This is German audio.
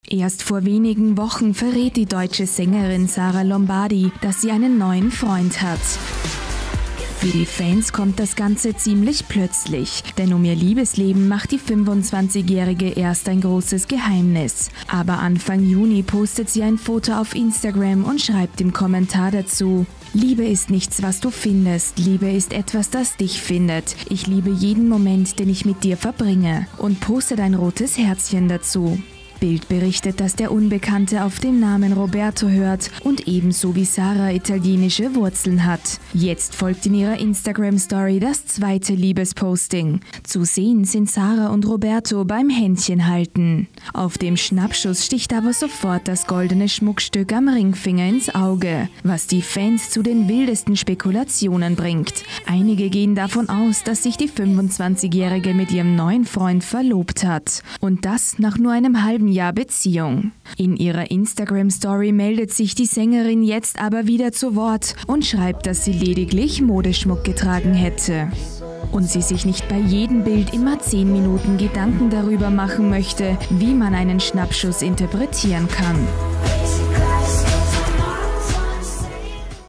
Erst vor wenigen Wochen verrät die deutsche Sängerin Sara Lombardi, dass sie einen neuen Freund hat. Für die Fans kommt das Ganze ziemlich plötzlich, denn um ihr Liebesleben macht die 25-Jährige erst ein großes Geheimnis. Aber Anfang Juni postet sie ein Foto auf Instagram und schreibt im Kommentar dazu: Liebe ist nichts, was du findest. Liebe ist etwas, das dich findet. Ich liebe jeden Moment, den ich mit dir verbringe. Und postet ein rotes Herzchen dazu. Bild berichtet, dass der Unbekannte auf den Namen Roberto hört und ebenso wie Sara italienische Wurzeln hat. Jetzt folgt in ihrer Instagram-Story das zweite Liebesposting. Zu sehen sind Sara und Roberto beim Händchen halten. Auf dem Schnappschuss sticht aber sofort das goldene Schmuckstück am Ringfinger ins Auge, was die Fans zu den wildesten Spekulationen bringt. Einige gehen davon aus, dass sich die 25-Jährige mit ihrem neuen Freund verlobt hat. Und das nach nur einem halben Jahr Beziehung. In ihrer Instagram-Story meldet sich die Sängerin jetzt aber wieder zu Wort und schreibt, dass sie lediglich Modeschmuck getragen hätte. Und sie sich nicht bei jedem Bild immer 10 Minuten Gedanken darüber machen möchte, wie man einen Schnappschuss interpretieren kann.